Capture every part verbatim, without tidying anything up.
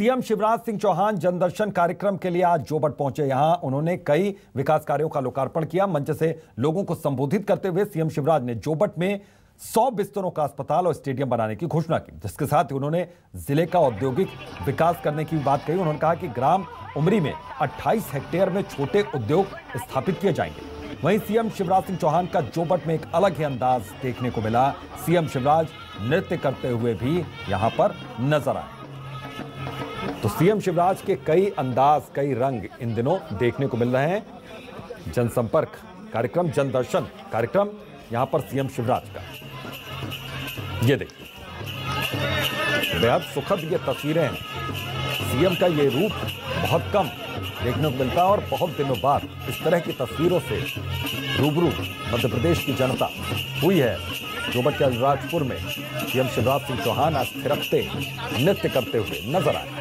CM Shivraj Singh Chouhan जनदर्शन कार्यक्रम के लिए आज जोबट पहुंचे। यहां उन्होंने कई विकास कार्यों का लोकार्पण किया। मंच से लोगों को संबोधित करते हुए सीएम शिवराज ने जोबट में सौ बिस्तरों का अस्पताल और स्टेडियम बनाने की घोषणा की, जिसके साथ ही उन्होंने जिले का औद्योगिक विकास करने की बात कही। उन्होंने कहा कि ग्राम उमरी में अट्ठाईस हेक्टेयर में छोटे उद्योग स्थापित किए जाएंगे। वहीं सीएम शिवराज सिंह चौहान का जोबट में एक अलग ही अंदाज देखने को मिला। सीएम शिवराज नृत्य करते हुए भी यहां पर नजर आए। तो सीएम शिवराज के कई अंदाज, कई रंग इन दिनों देखने को मिल रहे हैं। जनसंपर्क कार्यक्रम, जनदर्शन कार्यक्रम, यहां पर सीएम शिवराज का ये देखिए, बेहद सुखद ये तस्वीरें हैं। सीएम का ये रूप बहुत कम देखने को मिलता है और बहुत दिनों बाद इस तरह की तस्वीरों से रूबरू मध्य प्रदेश की जनता हुई है। जोबट के अलीराजपुर में सीएम शिवराज सिंह चौहान आज थिरकते नृत्य करते हुए नजर आए।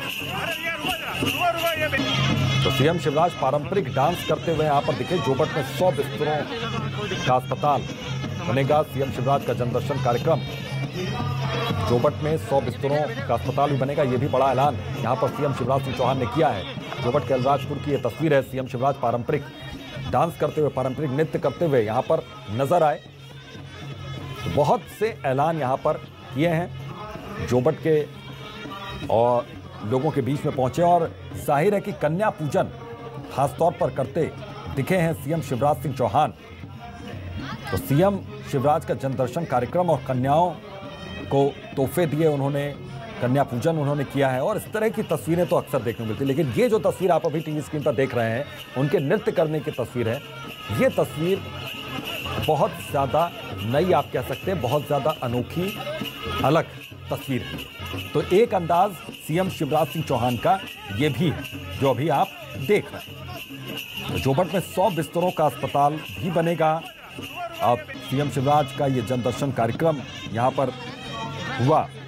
तो सीएम शिवराज पारंपरिक डांस करते हुए यहां पर दिखे। जोबट में सौ बिस्तरों का अस्पताल बनेगा। सीएम शिवराज का जनदर्शन कार्यक्रम, जोबट में सौ बिस्तरों का अस्पताल भी बनेगा। यह भी बड़ा ऐलान यहां पर सीएम शिवराज सिंह चौहान ने किया है। जोबट के अलीराजपुर की यह तस्वीर है। सीएम शिवराज पारंपरिक डांस करते हुए, पारंपरिक नृत्य करते हुए यहां पर नजर आए। बहुत से ऐलान यहां पर किए हैं जोबट के और लोगों के बीच में पहुंचे, और जाहिर है कि कन्या पूजन खासतौर पर करते दिखे हैं सीएम शिवराज सिंह चौहान। तो सीएम शिवराज का जनदर्शन कार्यक्रम और कन्याओं को तोहफे दिए उन्होंने, कन्या पूजन उन्होंने किया है। और इस तरह की तस्वीरें तो अक्सर देखने को मिलती, लेकिन ये जो तस्वीर आप अभी टीवी स्क्रीन पर देख रहे हैं, उनके नृत्य करने की तस्वीर है। ये तस्वीर बहुत ज़्यादा नई आप कह सकते हैं, बहुत ज़्यादा अनोखी, अलग तस्वीर है। तो एक अंदाज सीएम शिवराज सिंह चौहान का ये भी है जो अभी आप देख रहे हैं। तो जोबट में सौ बिस्तरों का अस्पताल भी बनेगा। अब सीएम शिवराज का ये जनदर्शन कार्यक्रम यहाँ पर हुआ।